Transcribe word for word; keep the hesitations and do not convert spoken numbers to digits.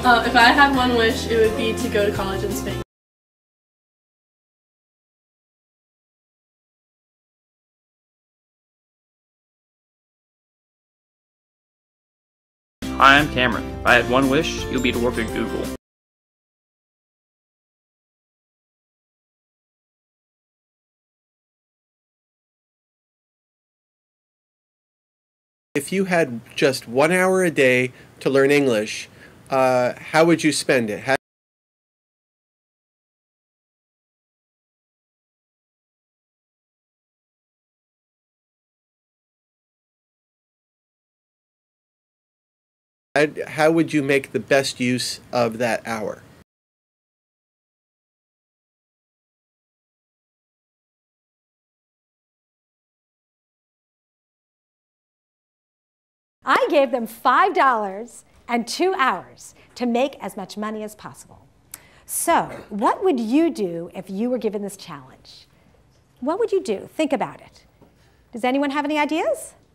Uh, if I had one wish, it would be to go to college in Spain. Hi, I'm Cameron. If I had one wish, it would be to work at Google. If you had just one hour a day to learn English, uh, how would you spend it? How How would you make the best use of that hour? I gave them five dollars and two hours to make as much money as possible. So what would you do if you were given this challenge? What would you do? Think about it. Does anyone have any ideas?